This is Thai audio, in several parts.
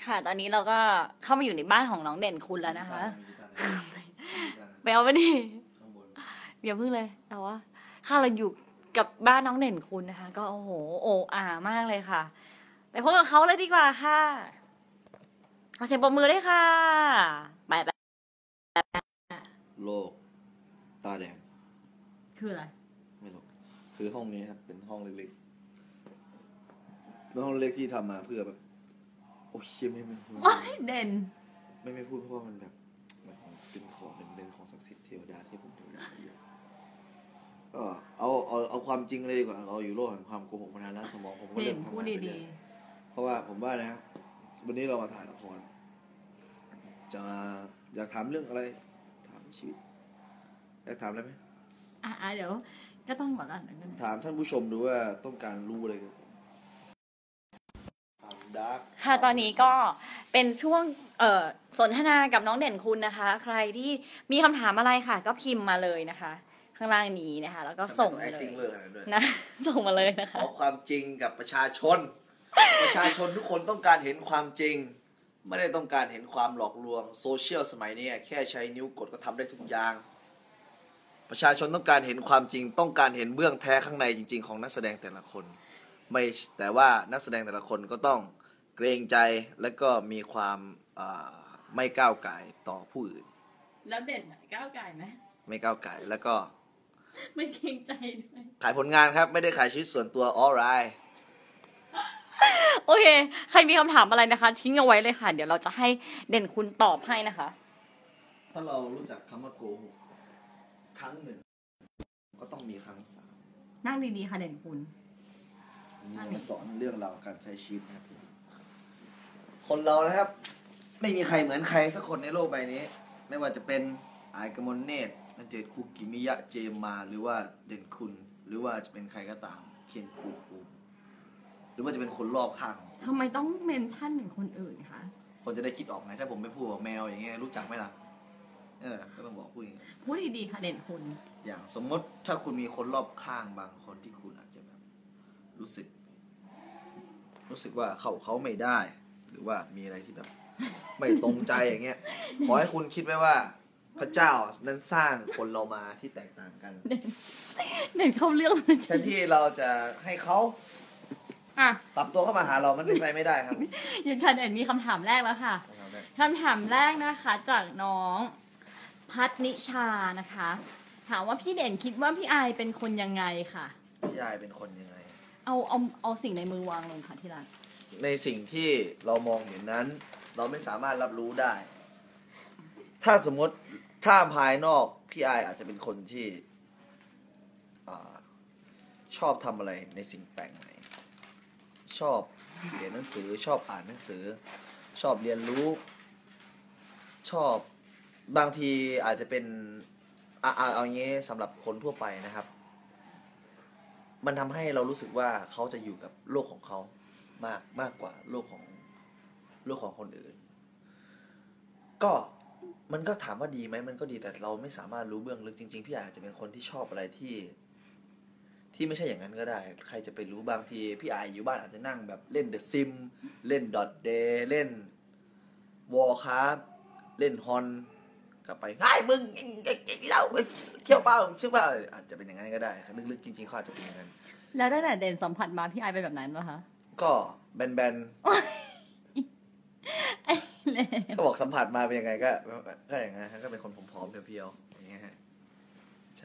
ค่ะตอนนี้เราก็เข้ามาอยู่ในบ้านของน้องเด่นคุณแล้วนะคะมีกีตาร์ไปเอาไปดิข้างบนเดี๋ยวพึ่งเลยแต่ว่าค่ะเราอยู่กับบ้านน้องเด่นคุณนะคะ ก็โอ้โหโอ้อามากเลยค่ะไปพบกับเขาเลยดีกว่าค่ะขอเสียงปรบมือด้วยค่ะไปโลกตาแดงคืออะไรไม่รู้คือห้องนี้ครับเป็นห้องเล็กๆเป็นห้องเล็กที่ทำมาเพื่อแบบโอ้ยไม่พูดโอ้ยเด่นไม่พูดเพราะว่ามันแบบมันเป็นของศักดิ์สิทธิ์เทวดาที่ผมเทวดาเยอะก็เอาความจริงเลยดีกว่าเราอยู่โลกแห่งความโกหกมานานแล้วสมองผมก็เด่เริ่นมทำพูดงานไปดีเรื่อยเพราะว่าผมว่านะวันนี้เรามาถ่ายละครจะอยากถามเรื่องอะไรถามชีวิตอยากถามอะไรไหมๆเดี๋ยวก็ต้องบอกกันถามท่านผู้ชมดูว่าต้องการรู้อะไรกับผมถามดาร์กค่ะตอนนี้ก็เป็นช่วงสนทนากับน้องเด่นคุณนะคะ ใครที่มีคำถามอะไรค่ะ ก็พิมพ์มาเลยนะคะ ข้างล่างนี้นะคะ แล้วก็ส่งมาเลย นะ ส่งมาเลยนะขคะอความจริงกับประชาชน ประชาชนทุกคนต้องการเห็นความจริง ไม่ได้ต้องการเห็นความหลอกลวงโซเชียลสมัยนี้แค่ใช้นิ้วกดก็ทำได้ทุกอย่าง ประชาชนต้องการเห็นความจริง ต้องการเห็นเบื้องแท้ข้างในจริงๆของนักแสดงแต่ละคนไม่แต่ว่านักแสดงแต่ละคนก็ต้องเกรงใจและก็มีความไม่ก้าวไก่ต่อผู้อื่นแล้วเด่นก้าวไก่ไหมไม่ก้าวไก่แล้วก็ไม่เกรงใจด้วยขายผลงานครับไม่ได้ขายชีวิตส่วนตัวออไรโอเค ใครมีคำถามอะไรนะคะ ทิ้งเอาไว้เลยค่ะ เดี๋ยวเราจะให้เด่นคุณตอบให้นะคะถ้าเรารู้จักคำว่าโกหกครั้งหนึ่งก็ต้องมีครั้งสามนั่งดีๆค่ะเด่นคุณนี่มาสอนเรื่องราวการใช้ชีวิตนะครับคนเรานะครับ ไม่มีใครเหมือนใครสักคนในโลกใบนี้ ไม่ว่าจะเป็นอายกมลเนตรนันเจตคุกิมิยะเจมมาหรือว่าเด่นคุณ หรือว่าจะเป็นใครก็ตามเคนภูมิหรือว่าจะเป็นคนรอบข้างของคุณทำไมต้องเมนชั่นถึงคนอื่นคะคนจะได้คิดออกไงถ้าผมไม่พูดว่าแมวอย่างเงี้ยรู้จักไหมล่ะก็ต้องบอกพูดอย่างเงี้ยพูดดีๆค่ะเด่นคุณอย่างสมมติถ้าคุณมีคนรอบข้างบางคนที่คุณอาจจะแบบรู้สึกว่าเขาไม่ได้ หรือว่ามีอะไรที่แบบ ไม่ตรงใจอย่างเงี้ย ขอให้คุณคิดไว้ว่า พระเจ้านั้นสร้างคนเรามาที่แตกต่างกันเด่นเข้าเรื่องเลยแทนที่เราจะให้เขาอ่ะปรับตัวเข้ามาหาเรามันเป็นไปไม่ได้ครับยังค่ะเด่นมีคำถามแรกแล้วค่ะคำถามแรกนะคะ จากน้องพัฒนิชานะคะ ถามว่าพี่เด่นคิดว่าพี่อายเป็นคนยังไงค่ะพี่ยายเป็นคนยังไงเอาสิ่งในมือวางลงค่ะที่รักในสิ่งที่เรามองเห็นนั้น เราไม่สามารถรับรู้ได้ ถ้าสมมติถ้าภายนอกพี่ไออาจจะเป็นคนที่ชอบทำอะไรในสิ่งแปลกใหม่ชอบเรียนหนังสือชอบอ่านหนังสือ ชอบเรียนรู้ ชอบบางทีอาจจะเป็นเอาอย่างนี้สำหรับคนทั่วไปนะครับ มันทำให้เรารู้สึกว่าเขาจะอยู่กับโลกของเขามากกว่าโลกของคนอื่น ก็มันก็ถามว่าดีไหมมันก็ดีแต่เราไม่สามารถรู้เบื้องลึกจริงๆพี่อาจจะเป็นคนที่ชอบอะไรที่ไม่ใช่อย่างนั้นก็ได้ใครจะไปรู้บางทีพี่อาอยู่บ้านอาจจะนั่งแบบเล่น The Sim เล่น .day เล่น Warcraft เล่น Hon กลับไปไอ้มึงเราเที่ยวเป้าอาจจะเป็นอย่างนั้นก็ได้ลึกๆจริงๆเขาอาจจะเป็นอย่างนั้นแล้วตั้งแต่เด่นสัมผัสมาพี่อายเป็นแบบนั้นปะคะก็แบนไอ้เล่ๆก็บอกสัมผัสมาเป็นยังไงก็อย่างนั้นก็เป็นคนผอมๆเพียวๆอย่างเงี้ยฮะใช่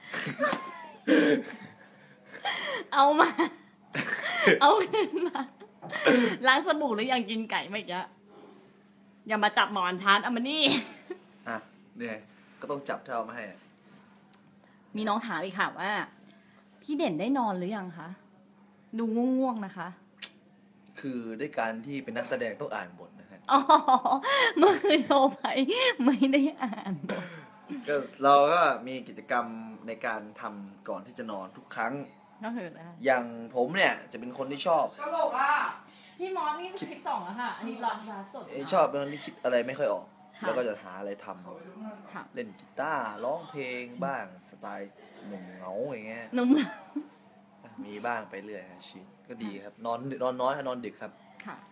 เอามา เอาขึ้นมาล้างสบู่หรือยังกินไก่ไม่เยอะอย่ามาจับหมอนชาร์จเอามานี่อ่ะเนี่ยก็ต้องจับเท่ามาให้อ่ะมีน้องถามอีกค่ะว่า พี่เด่นได้นอนหรือยังคะ ดูง่วงๆนะคะคือด้วยการที่เป็นนักแสดงต้องอ่านบทนะฮะอ๋อเมื่อคืนโทรไปไม่ได้อ่านบทก็เราก็มีกิจกรรมในการทำก่อนที่จะนอนทุกครั้งก็คือนะคะอย่างผมเนี่ยจะเป็นคนที่ชอบพี่มอสนี่คลิป2แล้วค่ะ อันนี้รอดสดชอบเป็นคนที่คิดอะไรไม่ค่อยออกค่ะแล้วก็จะหาอะไรทค่ะำเล่นกีตาร์ร้องเพลงบ้างสไตล์หนุ่มเหงาอย่างเงี้ยนุ่มมีบ้างไปเรื่อยฮะชีวิตก็ดีครับนอนน้อยนอนดึกครับค่ะพ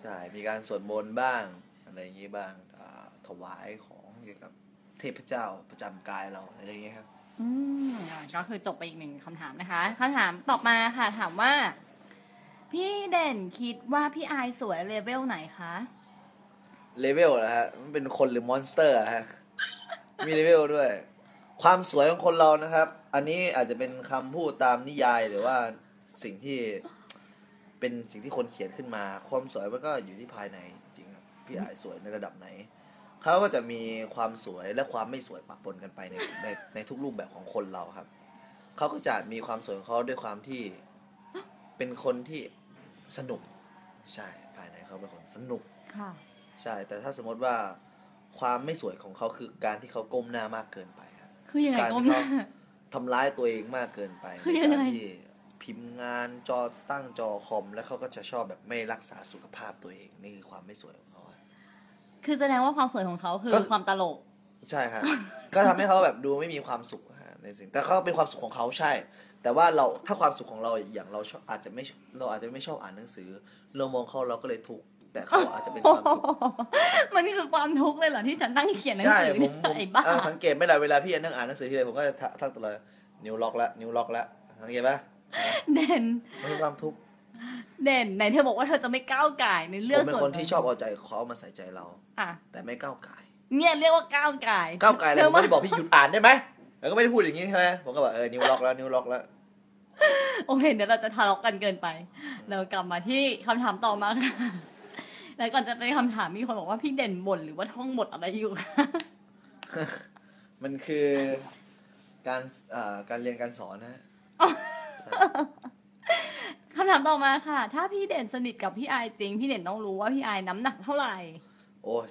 ใช่มีการสวดมนต์บ้างอะไรอย่างงี้บ้างถวายของเกี่ยวกับเทพเจ้าประจำกายเราอะไรอย่างเงี้ยครับอืมก็คือจบไปอีกหนึ่งคำถามนะคะคำถามต่อมาค่ะถามว่า พี่เด่นคิดว่าพี่อายสวยเลเวลไหนคะเลเวลนะฮะมันเป็นคนหรือมอนสเตอร์อะฮะ มีเลเวลด้วย ความสวยของคนเรานะครับ อันนี้อาจจะเป็นคำพูดตามนิยายหรือว่าสิ่งที่เป็นสิ่งที่คนเขียนขึ้นมา ความสวยมันก็อยู่ที่ภายในจริงครับพี่อายสวยในระดับไหนเขาก็จะมีความสวยและความไม่สวยปะปนกันไปในทุกรูปแบบของคนเราครับเขาก็จะมีความสวยของเขาด้วยความที่เป็นคนที่สนุกใช่ภายในเขาเป็นคนสนุกค่ะใช่ แต่ถ้าสมมติว่าความไม่สวยของเขาคือการที่เขาก้มหน้ามากเกินไปครับคือยังไงการก้มที่หเขาน้าทำร้ายตัวเองมากเกินไปคือในยังการไงที่พิมพ์งานจอตั้งจอคอมแล้วเขาก็จะชอบแบบไม่รักษาสุขภาพตัวเองนี่คือความไม่สวยของเขาอะคือแสดงว่าความสวยของเขาคือก็ความตลกใช่ครับ ก็ทำให้เขาแบบดูไม่มีความสุขอะฮะในสิ่งแต่เขาเป็นความสุขของเขาใช่ แต่ว่าเราถ้าความสุขของเราอย่างเราชอบอาจจะไม่ชอบอ่านหนังสือเรามองเขาเราก็เลยทุกข์แต่เขาอาจจะเป็นความสุขมันนี่คือความทุกข์เลยเหรอที่ฉันนั่งเขียนหนังใช่สือผมไอ้บ้าสังเกตไหมล่ะเวลาพี่นั่งอ่านหนังสือทีไรผมก็จะทักตลอดนิ้วล็อกแล้วนิ้วล็อกแล้วสังเกตปะเด่นมันเป็นความทุกข์เด่นไหนเธอบอกว่าเธอจะไม่ก้าวไก่ายในผเรื่องมเป็นส่วนคนที่ชอบเอาใจเขามาใส่ใจเราอ่ะแต่ไม่ก้าวไก่ายเนี่ยเรียกว่าก้าวไก่ายก้าวไก่ายอะไรเธผอมไม่ได้บอกพี่หยุดอ่านได้ไหมแล้วก็ไม่ได้พูดอย่างนี้ใช่ไหมผมก็บอกนิ้วล็อกแล้วนิ้วล็อกแล้วโอเคเดี๋ยวเราจะทะเลาะกันเกินไปเรากลับมาที่คำถามต่อมาค่ะแล้วก่อนจะไปคำถามมีคนบอกว่าพี่เด่นบ่นหรือว่าท่องบทอะไรอยู่คะมันคือการการเรียนการสอนนะฮะใช่คำถามต่อมาค่ะ ถ้าพี่เด่นสนิทกับพี่ไอายจริง พี่เด่นต้องรู้ว่าพี่ไอายน้ำหนักเท่าไหร่โอ้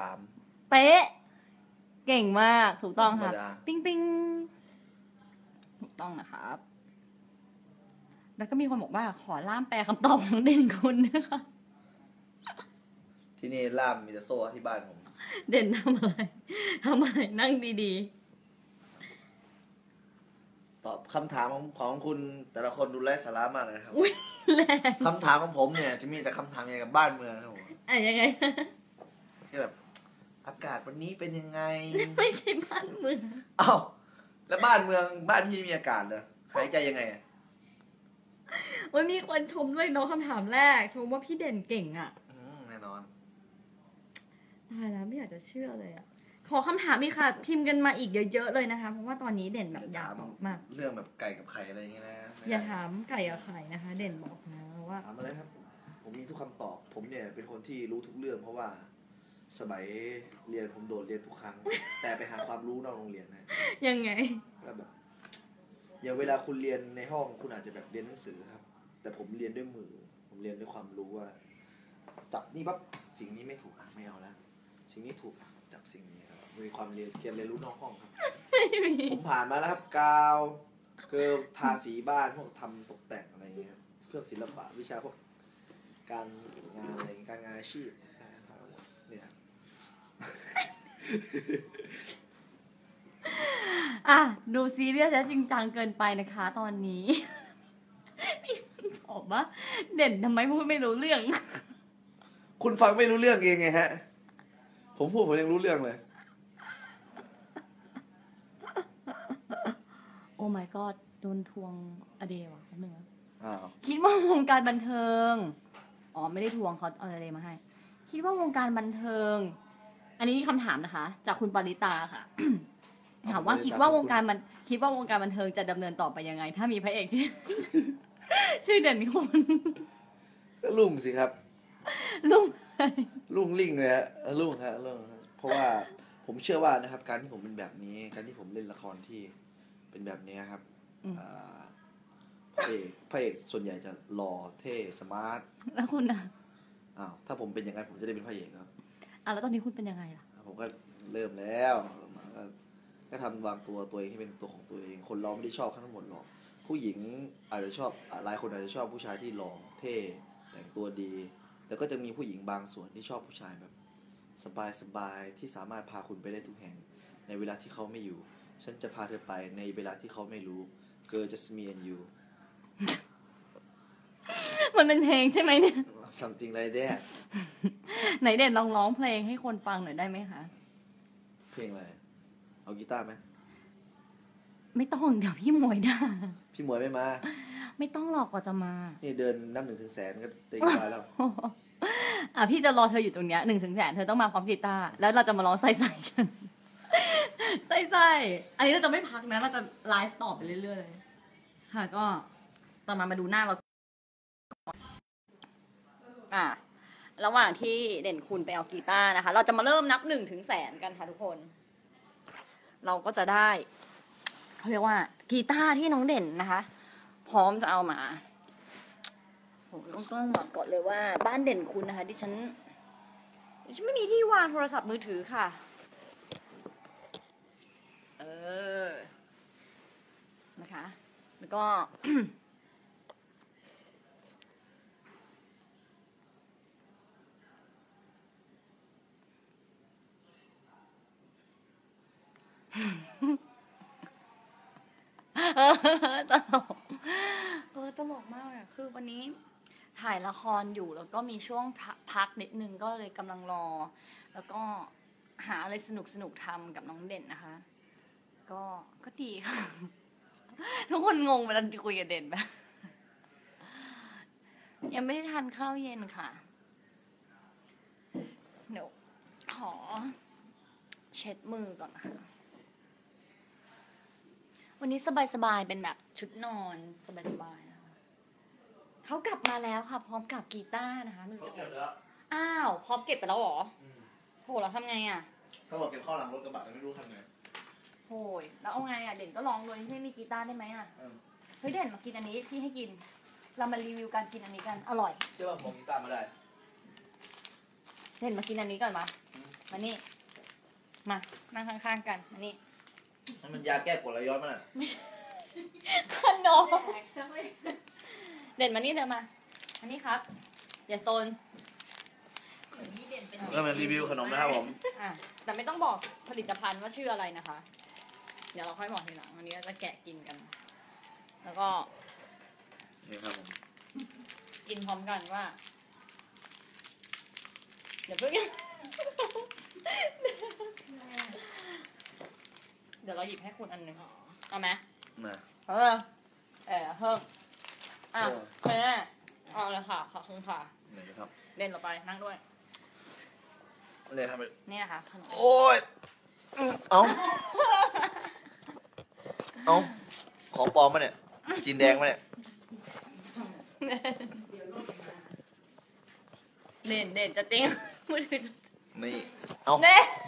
43 เป๊ะ เก่งมาก ถูกต้องค่ะธรรมดาปิ้งปิ้งถูกต้องนะครับ แล้วก็มีคนบอกว่าขอล่ามแปลคำตอบของเด่นคุณนะคะที่นี่ล่ามมีแต่โซ่ที่บ้านผมเด่นทำอะไรทำอะไรนั่งดีตอบคำถามของคุณแต่ละคนดูไร้สาระมากเลยนะครับๆ อุ้ยแรงคำถามของผมเนี่ยจะมีแต่คำถามเกี่ยวกับบ้านเมืองครับผมอ่ะยังไงที่แบบอากาศวันนี้เป็นยังไงไม่ใช่บ้านเมืองอ้าวแล้วบ้านเมืองบ้านพี่มีอากาศเหรอหายใจยังไงอะมันมีคนชมด้วยเนาะคำถามแรก ชมว่าพี่เด่นเก่งอ่ะแน่นอนตายแล้วไม่อยากจะเชื่อเลยอ่ะ ขอคำถามอีกค่ะ พิมพ์กันมาอีกเยอะๆเลยนะคะ เพราะว่าตอนนี้เด่นแบบอยากตอบมากเรื่องแบบไก่กับไข่อะไรอย่างเงี้ยนะอย่าถามไก่กับไข่นะคะ เด่นบอกนะว่าถามอะไรครับ ผมมีทุกคำตอบ ผมเนี่ยเป็นคนที่รู้ทุกเรื่องเพราะว่าสมัยเรียนผมโดดเรียนทุกครั้ง แต่ไปหาความรู้นอกโรงเรียนนะยังไงก็แบบอย่างเวลาคุณเรียนในห้องคุณอาจจะแบบเรียนหนังสือครับ แต่ผมเรียนด้วยมือ ผมเรียนด้วยความรู้ว่า จับนี่ปั๊บสิ่งนี้ไม่ถูกอ่ะไม่เอาแล้วสิ่งนี้ถูกอ่ะจับสิ่งนี้ครับมีความเรียนรู้นอกห้องครับ ผมผ่านมาแล้วครับกาวคือทาสีบ้านพวกทำตกแต่งอะไรอย่างเงี้ยครับพวกศิลปะวิชาพวกการงานอะไรการงานอาชีพเนี่ยครับอ่ะ ดูซีเรียสและจริงจังเกินไปนะคะ ตอนนี้ มีคนบอกว่าเด่นทำไมพูดไม่รู้เรื่องคุณฟังไม่รู้เรื่องเองไงฮะ ผมพูดผมยังรู้เรื่องเลยโอ้ my god โดนทวงอเดวะแป๊บนึงนะอ้าวคิดว่าวงการบันเทิง อ๋อไม่ได้ทวงเขาเอาอะไรมาให้ คิดว่าวงการบันเทิง อันนี้คำถามนะคะ จากคุณปาริตาค่ะ ถามว่าคิดว่าวงการบันเทิงจะดำเนินต่อไปยังไง ถ้ามีพระเอกที่ ชื่อเด่นคุณก็ลุ่งสิครับลุงลุ่งลิ่งเลยฮะลุ่งฮะลุ่งฮะเพราะว่าผมเชื่อว่านะครับ การที่ผมเป็นแบบนี้ การที่ผมเล่นละครที่เป็นแบบนี้ครับพระเอกส่วนใหญ่จะหล่อเท่สมาร์ทแล้วคุณอ่ะอ้าวถ้าผมเป็นอย่างนั้นผมจะได้เป็นพระเอกครับอ่ะแล้วตอนนี้คุณเป็นยังไงล่ะผมก็เริ่มแล้วก็ทำวางตัวเองให้เป็นตัวของตัวเอง คนเราไม่ได้ชอบทั้งหมดหรอกผู้หญิงอาจจะชอบหลายคนอาจจะชอบผู้ชายที่หล่อเท่แต่งตัวดี แต่ก็จะมีผู้หญิงบางส่วนที่ชอบผู้ชายแบบสบายๆที่สามารถพาคุณไปได้ทุกแห่งในเวลาที่เขาไม่อยู่ ฉันจะพาเธอไปในเวลาที่เขาไม่รู้ Girl just me and you มันมันเป็นเพลงใช่ไหมเนี่ย something like that ไหนเด่นลองร้องเพลงให้คนฟังหน่อยได้ไหมคะเพลงอะไรเอากีตาร์ไหมไม่ต้องเดี๋ยวพี่หมวยด่าพี่หมวยไม่มาไม่ต้องหรอกกว่าจะมานี่เดินนับ1 ถึงแสนก็ได้กีตาร์แล้วอ่ะพี่จะรอเธออยู่ตรงเนี้ย1 ถึง 100,000เธอต้องมาพร้อมกีตาร์แล้วเราจะมาร้องใส่ๆกัน ใส่ๆอันนี้เราจะไม่พักนะเราจะไลฟ์ต่อไปเรื่อยๆเลยค่ะก็ต่อมาดูหน้าเราอ่ะระหว่างที่เด่นคุณไปเอากีตาร์นะคะ เราจะมาเริ่มนับ1 ถึง 100,000กันค่ะทุกคน เราก็จะได้เขาเรียกว่ากีตาร์ที่น้องเด่นนะคะ พร้อมจะเอามาผมต้องบอกก่อนเลยว่าบ้านเด่นคุณนะคะดิฉันไม่มีที่วางโทรศัพท์มือถือค่ะนะคะแล้วก็ ตลกตลกมากอะคือวันนี้ถ่ายละครอยู่แล้วก็มีช่วงพักนิดนึงก็เลยกำลังรอ แล้วก็หาอะไรสนุกทำกับน้องเด่นนะคะ ก็ดีค่ะ ทุกคนงงเวลาคุยกับเด่นแบบยังไม่ได้ทานข้าวเย็นค่ะเดี๋ยวขอเช็ดมือก่อนนะคะวันนี้สบายๆเป็นแบบชุดนอนสบายๆนะคะเขากลับมาแล้วค่ะ พร้อมกับกีตาร์นะคะไม่รู้จะอ้าวพร้อมเก็บไปแล้วเหรอโหเราทำไงอ่ะเขาบอกเก็บข้อหลังรถกระบะไม่รู้ทำไงโหยแล้วเอาไงอ่ะเด่นก็ลองเลยไม่มีกีตาร์ได้ไหมอ่ะเฮ้ยเด่นมากินอันนี้พี่ให้กิน เรามารีวิวการกินอันนี้กันอร่อยเชื่อว่าผมกีตาร์มาได้เด่นมากินอันนี้ก่อนมานี่มานั่งข้างๆกันมานี่มันยาแก้กรดไหลย้อนมันอ่ะขนมเด่นมานี่เดินมาอันนี้ครับอย่าโซนก็มารีวิวขนมนะครับผมอ่ะแต่ไม่ต้องบอกผลิตภัณฑ์ว่าชื่ออะไรนะคะ เดี๋ยวเราค่อยบอกทีหลังวันนี้เราจะแกะกินกัน แล้วก็นี่ครับผมกินพร้อมกันว่า เดี๋ยวเพิ่ง เดี๋ยวเราหยิบให้คุณอันหนึ่งเอาไหมมาเพิ่มอ่ะแม่เอาเลยค่ะขอบคุณค่ะไหนครับเล่นต่อไปนั่งด้วยเนี่ยทำไปนี่นะคะขนมโอ้ยเอาของปลอมมาเนี่ยจีนแดงมาเนี่ยเด่นจะจริงมือถือนี่เอาเน่